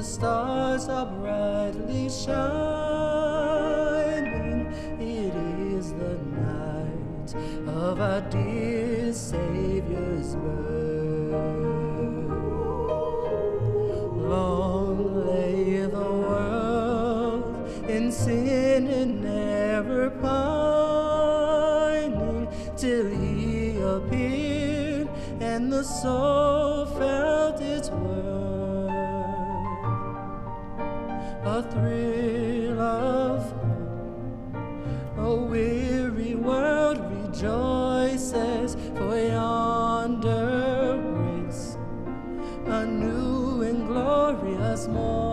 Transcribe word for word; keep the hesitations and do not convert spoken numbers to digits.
stars are brightly shining. It is the night of our dear Savior's birth. Long lay the world in sin and never pining, till he appeared and the soul felt its worth. A thrill of hope, a weary world rejoices, for yonder breaks a new and glorious morn.